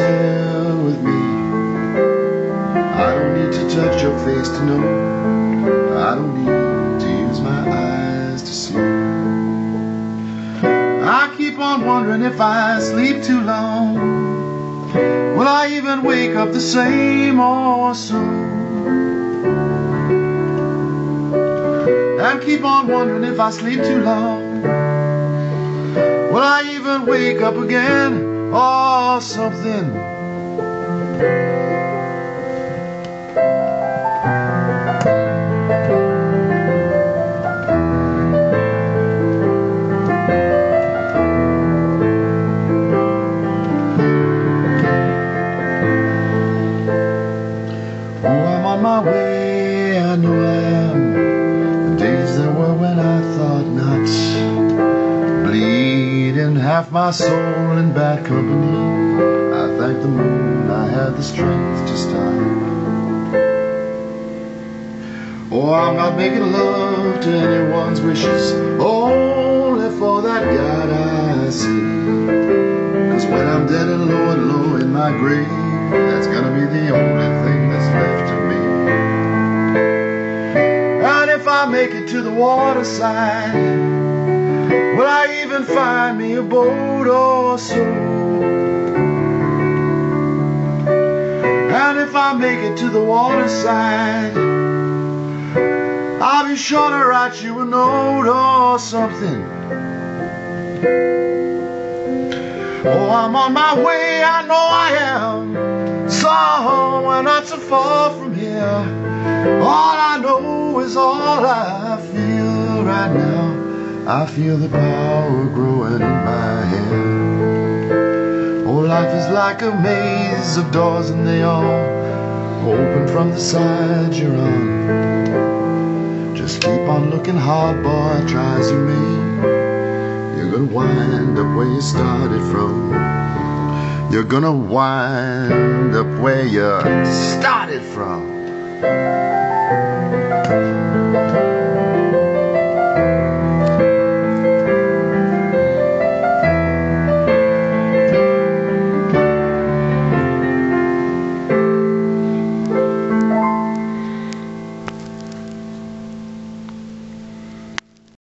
here with me. I don't need to touch your face to know. I don't need to use my eyes to see. I keep on wondering if I sleep too long, will I even wake up the same or soon? And keep on wondering if I sleep too long, will I even wake up again or something? My way, I know I am. The days there were when I thought not, bleeding half my soul in bad company. I thank the moon I had the strength to stop. Oh, I'm not making love to anyone's wishes, only for that God I see. 'Cause when I'm dead and low in my grave, that's gonna be the only thing that's left of me. If I make it to the waterside, will I even find me a boat or so? And if I make it to the waterside, I'll be sure to write you a note or something. Oh, I'm on my way, I know I am, somewhere not so far from here. All I know is all I feel right now. I feel the power growing in my head. Oh, life is like a maze of doors and they all open from the side you're on. Just keep on looking hard, boy, try as you may. You're gonna wind up where you started from. You're gonna wind up where you started from.